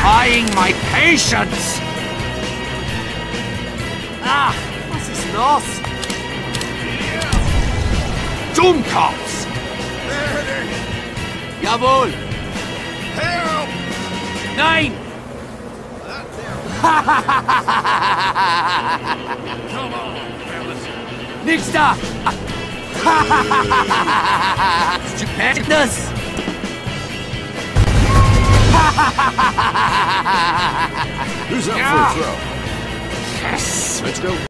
trying my patience! Ach, was ist los? Dummkopf! Jawohl! Help! Nein! Come on, fellas. Nix da! Stupendous! Who's up Yeah. for a throw? Yes! Let's go.